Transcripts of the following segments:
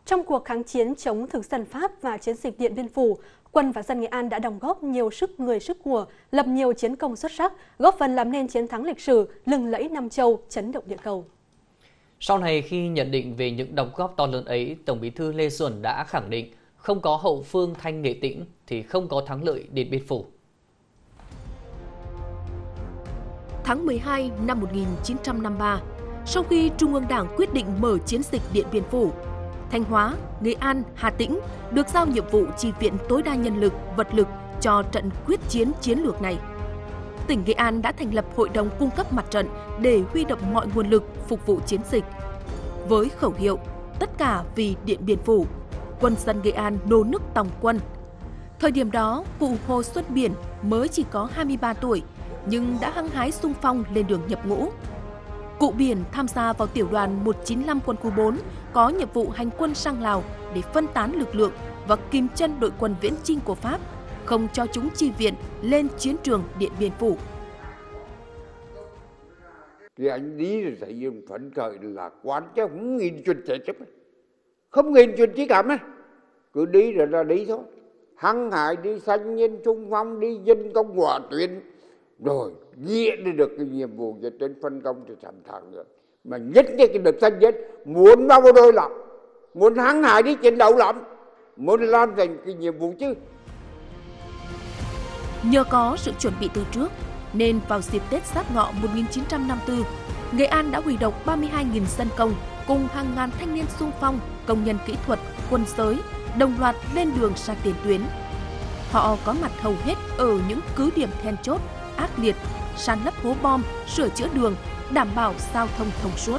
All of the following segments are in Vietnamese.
Trong cuộc kháng chiến chống thực dân Pháp và chiến dịch Điện Biên Phủ, quân và dân Nghệ An đã đóng góp nhiều sức người sức của, lập nhiều chiến công xuất sắc, góp phần làm nên chiến thắng lịch sử lừng lẫy Nam Châu, chấn động địa cầu. Sau này, khi nhận định về những đóng góp to lớn ấy, Tổng Bí thư Lê Duẩn đã khẳng định không có hậu phương Thanh Nghệ Tĩnh thì không có thắng lợi Điện Biên Phủ. Tháng 12 năm 1953, sau khi Trung ương Đảng quyết định mở chiến dịch Điện Biên Phủ, Thanh Hóa, Nghệ An, Hà Tĩnh được giao nhiệm vụ chi viện tối đa nhân lực, vật lực cho trận quyết chiến chiến lược này. Tỉnh Nghệ An đã thành lập Hội đồng cung cấp mặt trận để huy động mọi nguồn lực phục vụ chiến dịch. Với khẩu hiệu tất cả vì Điện Biên Phủ, quân dân Nghệ An nô nức tòng quân. Thời điểm đó, cụ Hồ Xuân Biển mới chỉ có 23 tuổi, nhưng đã hăng hái xung phong lên đường nhập ngũ. Cụ Biển tham gia vào tiểu đoàn 195 quân khu 4 có nhiệm vụ hành quân sang Lào để phân tán lực lượng và kìm chân đội quân viễn chinh của Pháp, không cho chúng chi viện lên chiến trường Điện Biên Phủ. Thì anh đi rồi thấy phấn khởi lạc quan chứ không nghìn chuyện chạy chấp, không nghìn chuyện chí cảm á, cứ đi rồi là đi thôi, hăng hái đi sanh nhân trung phong, đi dân công hỏa tuyến, rồi nghĩa được cái nhiệm vụ cho trên phân công thì sẵn sàng được. Mà nhất cái được sanh nhất muốn vào bộ đội lắm, muốn hăng hái đi chiến đấu lắm, muốn làm thành cái nhiệm vụ chứ. Nhờ có sự chuẩn bị từ trước, nên vào dịp Tết Giáp Ngọ 1954, Nghệ An đã huy động 32.000 dân công cùng hàng ngàn thanh niên xung phong, công nhân kỹ thuật, quân giới, đồng loạt lên đường ra tiền tuyến. Họ có mặt hầu hết ở những cứ điểm then chốt, ác liệt, san lấp hố bom, sửa chữa đường, đảm bảo giao thông thông suốt.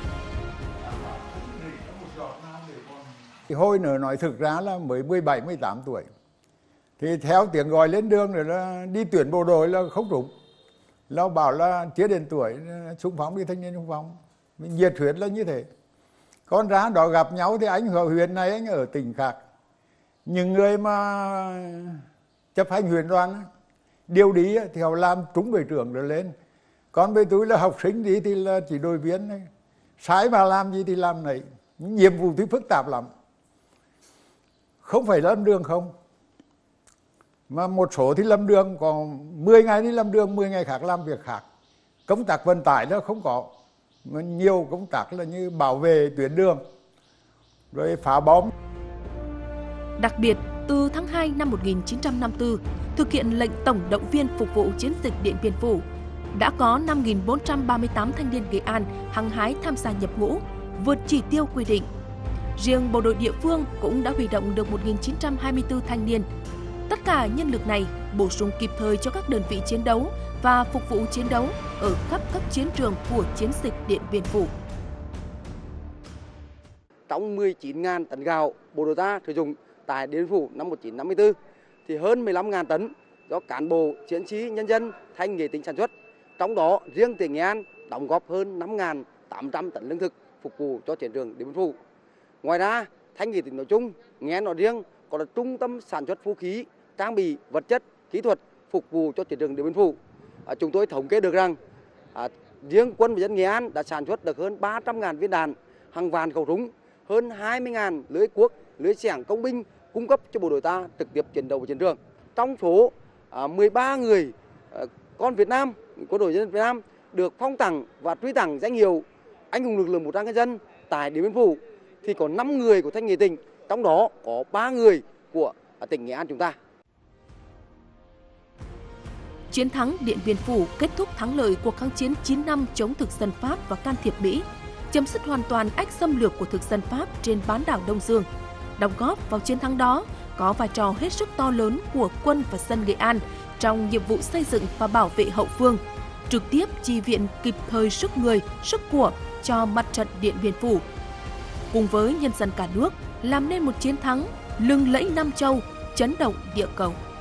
Hồi nữa nói thực ra là mới 17-18 tuổi. Thì theo tiếng gọi lên đường rồi là đi tuyển bộ đội là không trúng. Nó bảo là chưa đến tuổi xung phong, đi thanh niên xung phong. Mình nhiệt huyết là như thế. Con ra đó gặp nhau thì anh ở huyện này, anh ở tỉnh khác. Những người mà chấp hành huyện đoàn điều đi thì họ làm trúng đội trưởng rồi lên. Còn với tôi là học sinh đi thì là chỉ đội viên này. Sai mà làm gì thì làm này. Nhiệm vụ thì phức tạp lắm. Không phải lâm đường không. Mà một số thì lâm đường, còn 10 ngày đi lâm đường, 10 ngày khác làm việc khác. Công tác vận tải nó không có. Nhiều công tác là như bảo vệ tuyến đường, rồi phá bom. Đặc biệt, từ tháng 2 năm 1954, thực hiện lệnh tổng động viên phục vụ chiến dịch Điện Biên Phủ, đã có 5.438 thanh niên Nghệ An hăng hái tham gia nhập ngũ, vượt chỉ tiêu quy định. Riêng bộ đội địa phương cũng đã huy động được 1.924 thanh niên. Tất cả nhân lực này bổ sung kịp thời cho các đơn vị chiến đấu và phục vụ chiến đấu ở khắp các chiến trường của chiến dịch Điện Biên Phủ. Trong 19.000 tấn gạo bộ đội ta sử dụng tại Điện Biên Phủ năm 1954 thì hơn 15.000 tấn do cán bộ, chiến sĩ, nhân dân Thanh Nghệ Tĩnh sản xuất. Trong đó riêng tỉnh Nghệ An đóng góp hơn 5.800 tấn lương thực phục vụ cho chiến trường Điện Biên Phủ. Ngoài ra, Thanh Nghệ Tĩnh nói chung, Nghệ An nói riêng có là trung tâm sản xuất vũ khí, trang bị, vật chất, kỹ thuật phục vụ cho chiến trường Điện Biên Phủ. Chúng tôi thống kê được rằng riêng quân và dân Nghệ An đã sản xuất được hơn 300.000 viên đạn, hàng vạn khẩu súng, hơn 20.000 lưới cuốc, lưới xẻng công binh cung cấp cho bộ đội ta trực tiếp chiến đấu ở chiến trường. Trong số 13 người con Việt Nam, quân đội nhân dân Việt Nam được phong tặng và truy tặng danh hiệu anh hùng lực lượng vũ trang nhân dân tại Điện Biên Phủ thì có 5 người của Thanh Nghệ Tĩnh, trong đó có 3 người của tỉnh Nghệ An chúng ta. Chiến thắng Điện Biên Phủ kết thúc thắng lợi cuộc kháng chiến 9 năm chống thực dân Pháp và can thiệp Mỹ, chấm dứt hoàn toàn ách xâm lược của thực dân Pháp trên bán đảo Đông Dương. Đóng góp vào chiến thắng đó có vai trò hết sức to lớn của quân và dân Nghệ An trong nhiệm vụ xây dựng và bảo vệ hậu phương, trực tiếp chi viện kịp thời sức người, sức của cho mặt trận Điện Biên Phủ. Cùng với nhân dân cả nước làm nên một chiến thắng lừng lẫy Nam Châu, chấn động địa cầu.